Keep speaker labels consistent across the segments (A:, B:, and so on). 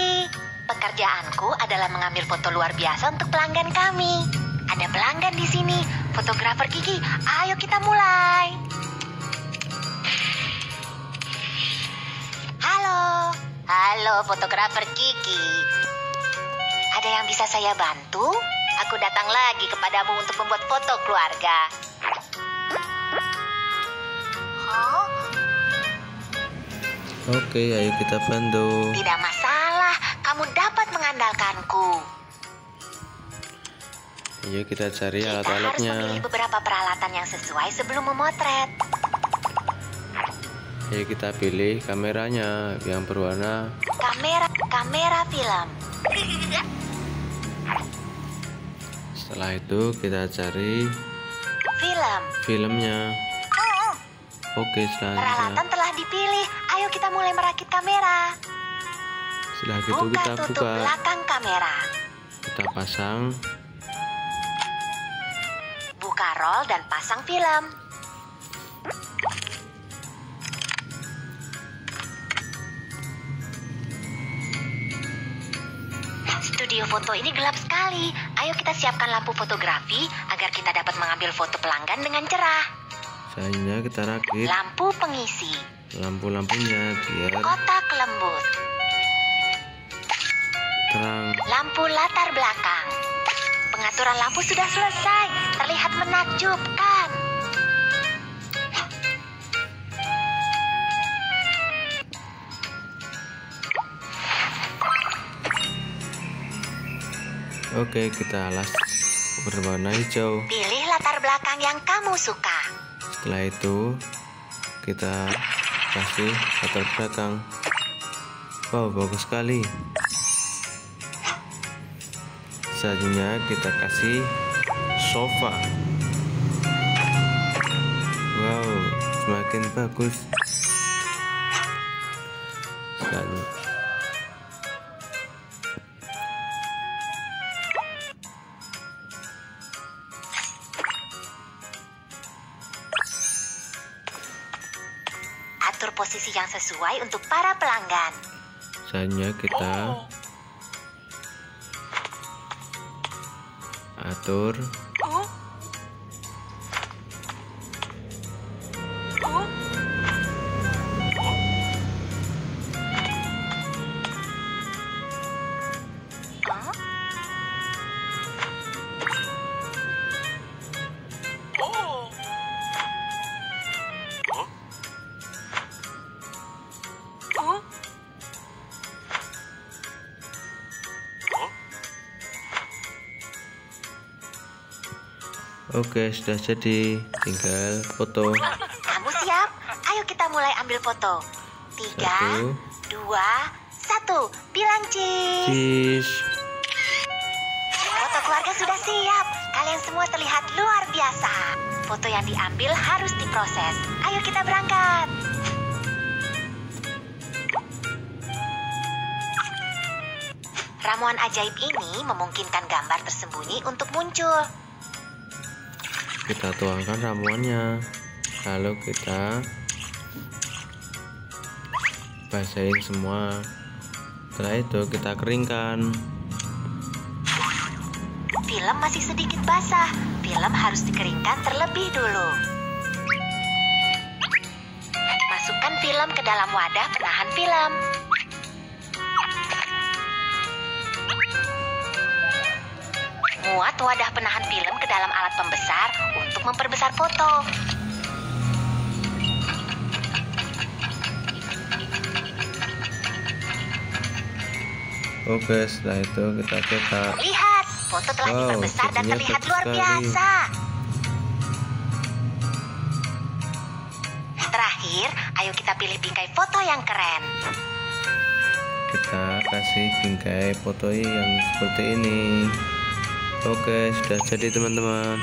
A: Kiki. Pekerjaanku adalah mengambil foto luar biasa untuk pelanggan kami. Ada pelanggan di sini, fotografer Kiki. Ayo kita mulai. Halo, fotografer Kiki. Ada yang bisa saya bantu? Aku datang lagi kepadamu untuk membuat foto keluarga.
B: Oke, ayo kita bantu.
A: Tidak masalah, kamu dapat mengandalkanku.
B: Ayo kita cari
A: Kita harus
B: alat-alatnya.
A: memilih beberapa peralatan yang sesuai sebelum memotret.
B: Ayo kita pilih kameranya yang berwarna.
A: Kamera film.
B: Setelah itu kita cari filmnya. Oke, selanjutnya.
A: Peralatan telah dipilih. Ayo kita mulai merakit kamera.
B: Setelah itu kita
A: Tutup
B: buka.
A: belakang kamera.
B: Kita pasang.
A: Buka roll dan pasang film. Studio foto ini gelap sekali. Ayo kita siapkan lampu fotografi agar kita dapat mengambil foto pelanggan dengan cerah.
B: Selanjutnya kita rakit
A: Lampu pengisi.
B: lampu-lampunya biar
A: Kotak lembut.
B: terang.
A: Lampu latar belakang. Pengaturan lampu sudah selesai. Terlihat menakjubkan.
B: Oke, kita alas berwarna hijau.
A: Pilih latar belakang yang kamu suka.
B: Setelah itu kita kasih latar belakang. Wow, bagus sekali. Selanjutnya kita kasih sofa. Wow, semakin bagus. Selanjutnya
A: Atur posisi yang sesuai untuk para pelanggan.
B: kita atur Oke, sudah jadi, tinggal foto.
A: Kamu siap? Ayo kita mulai ambil foto. 3, 2, 1. Bilang cheese.
B: Cheese.
A: Foto keluarga sudah siap. Kalian semua terlihat luar biasa. Foto yang diambil harus diproses. Ayo kita berangkat. Ramuan ajaib ini memungkinkan gambar tersembunyi untuk muncul.
B: Kita tuangkan ramuannya, lalu kita basahin semua. Setelah itu kita keringkan.
A: Film masih sedikit basah. Film harus dikeringkan terlebih dulu. Masukkan film ke dalam wadah penahan film. Muat wadah penahan film ke dalam alat pembesar untuk memperbesar foto.
B: Oke, setelah itu kita cetak.
A: Lihat, foto telah
B: Wow,
A: diperbesar dan
B: jadinya
A: terlihat
B: bagus
A: luar
B: sekali.
A: biasa. Terakhir, ayo kita pilih bingkai foto yang keren.
B: Kita kasih bingkai foto yang seperti ini. Oke, sudah jadi teman-teman.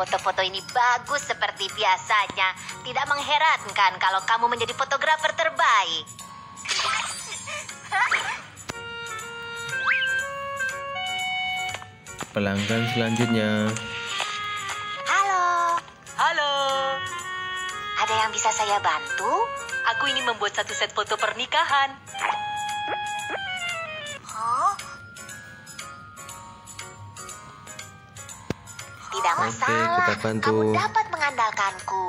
A: foto-foto ini bagus seperti biasanya. Tidak mengherankan kalau kamu menjadi fotografer terbaik.
B: Pelanggan selanjutnya.
A: Halo,
C: Halo,
A: ada yang bisa saya bantu?
C: aku ingin membuat satu set foto pernikahan.
A: Tidak
B: Oke,
A: masalah,
B: kita bantu.
A: kamu dapat mengandalkanku.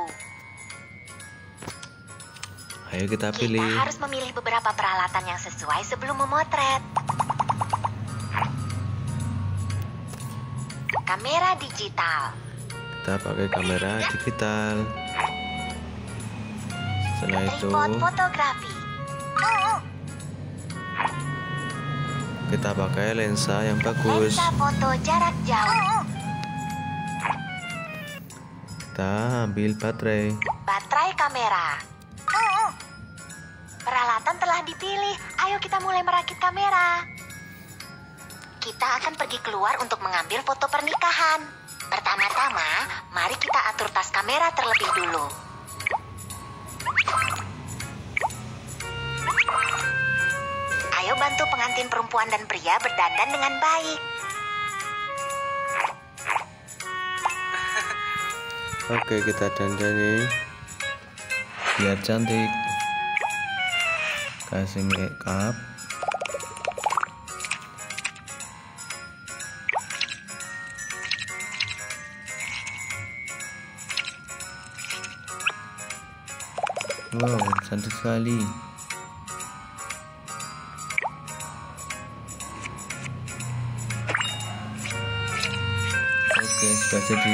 B: Ayo kita
A: Kita
B: pilih.
A: harus memilih beberapa peralatan yang sesuai sebelum memotret. Kamera digital.
B: Kita pakai kamera digital. Setelah itu
A: Tripod fotografi.
B: kita pakai lensa yang bagus.
A: Lensa foto jarak jauh.
B: Kita ambil baterai.
A: Baterai kamera. Peralatan telah dipilih. Ayo kita mulai merakit kamera. Kita akan pergi keluar untuk mengambil foto pernikahan. Pertama-tama, mari kita atur tas kamera terlebih dulu. Ayo bantu pengantin perempuan dan pria berdandan dengan baik.
B: Oke, kita dandani biar cantik. Kasih make up. Wow, cantik sekali. Oke, sudah jadi.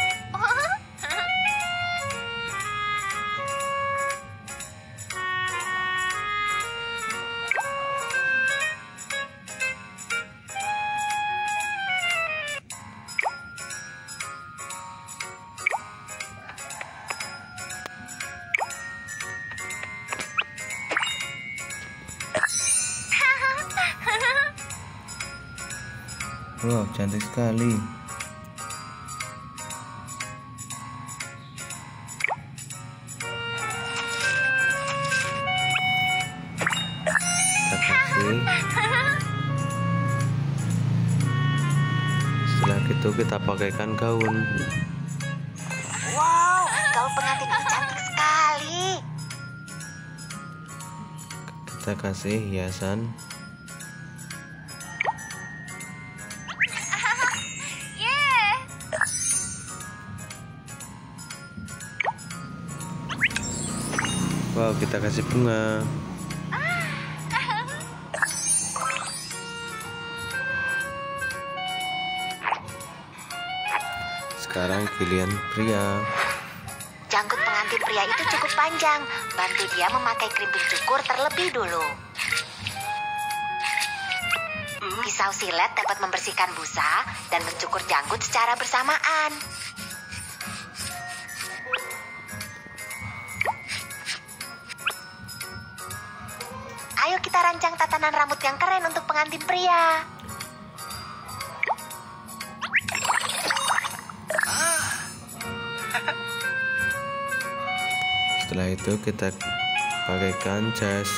B: Wow, cantik sekali. Kita kasih. Setelah itu kita pakaikan gaun.
A: Wow, gaun pengantin ini cantik sekali.
B: Kita kasih hiasan. Wow, kita kasih bunga. Sekarang giliran pria.
A: Janggut pengantin pria itu cukup panjang. Bantu dia memakai krim pencukur terlebih dulu. Pisau silet dapat membersihkan busa dan mencukur janggut secara bersamaan. Ayo kita rancang tatanan rambut yang keren untuk pengantin pria.
B: Setelah itu kita pakaikan jas.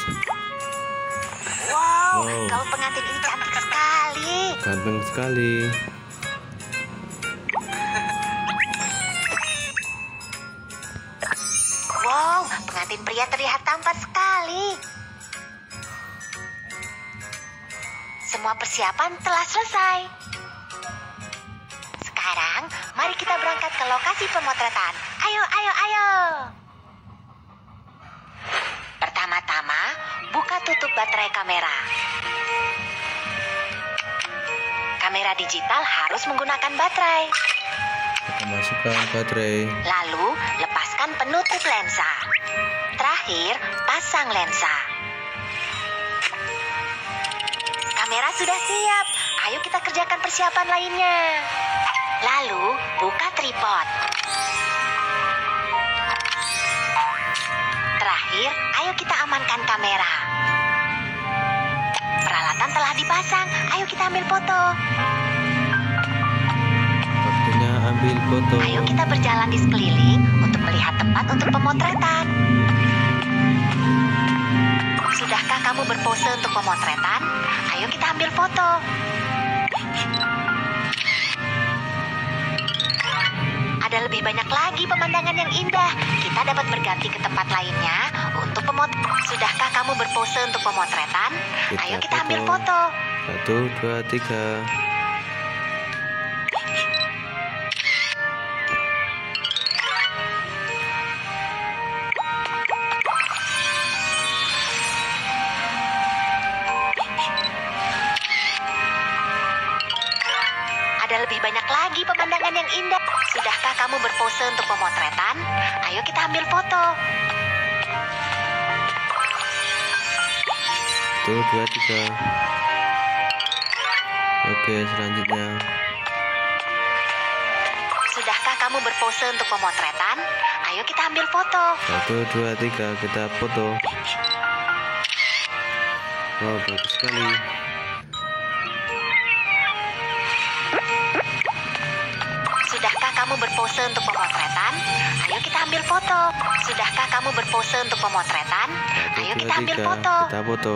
A: Wow,
B: Wow.
A: gaun pengantin ini cantik sekali.
B: Ganteng sekali.
A: Wow, pengantin pria terlihat tampan sekali. Semua persiapan telah selesai. Sekarang, mari kita berangkat ke lokasi pemotretan. Ayo, ayo, ayo. Pertama-tama, buka tutup baterai kamera. Kamera digital harus menggunakan baterai.
B: Kita masukkan baterai.
A: Lalu, lepaskan penutup lensa. Terakhir, pasang lensa. Kamera sudah siap. Ayo kita kerjakan persiapan lainnya. Lalu, buka tripod. Terakhir, ayo kita amankan kamera. Peralatan telah dipasang. Ayo kita ambil foto.
B: Waktunya ambil ambil foto.
A: Ayo kita berjalan di sekeliling untuk melihat tempat untuk pemotretan. Sudahkah kamu berpose untuk pemotretan? Ayo kita ambil foto. Ada lebih banyak lagi pemandangan yang indah. Kita dapat berganti ke tempat lainnya untuk pemotretan. Sudahkah kamu berpose untuk pemotretan? Ayo kita ambil foto.
B: 1, 2, 3.
A: Ada lebih banyak lagi pemandangan yang indah. Sudahkah kamu berpose untuk pemotretan? Ayo kita ambil foto.
B: 1, 2, 3. Oke, selanjutnya.
A: Sudahkah kamu berpose untuk pemotretan? Ayo kita ambil foto.
B: 1, 2, 3. Kita foto. Wow, bagus sekali.
A: Sudahkah kamu berpose untuk pemotretan? Ayo kita ambil foto. Sudahkah kamu berpose untuk pemotretan?
B: 1,
A: Ayo
B: 2,
A: kita ambil
B: 3.
A: foto.
B: Kita foto.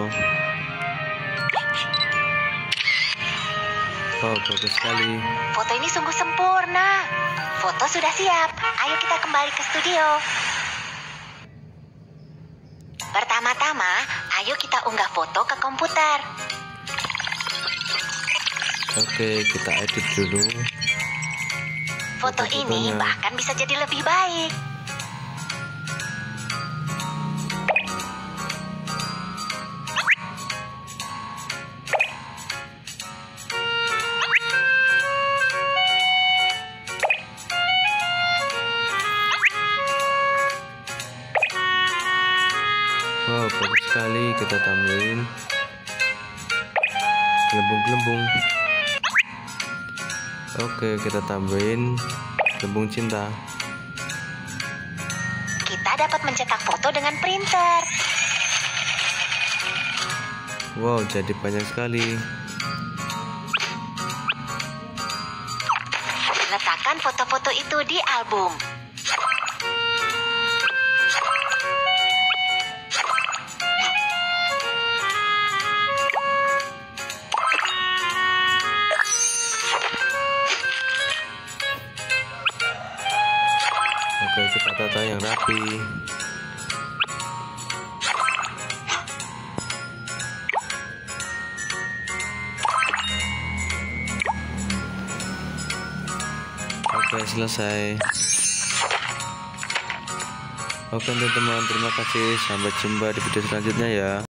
B: Wow, bagus sekali.
A: Foto ini sungguh sempurna. Foto sudah siap. Ayo kita kembali ke studio. Pertama-tama, ayo kita unggah foto ke komputer.
B: Oke, kita edit dulu.
A: Foto ini
B: Foto-fotonya.
A: bahkan bisa jadi lebih baik.
B: Wow, bagus sekali. Kita tambahin gelembung-gelembung. Oke, kita tambahin gelembung cinta.
A: Kita dapat mencetak foto dengan printer.
B: Wow, jadi banyak sekali.
A: Letakkan foto-foto itu di album.
B: Oke, kita tata yang rapi. Oke, selesai. Oke teman-teman, terima kasih. Sampai jumpa di video selanjutnya ya.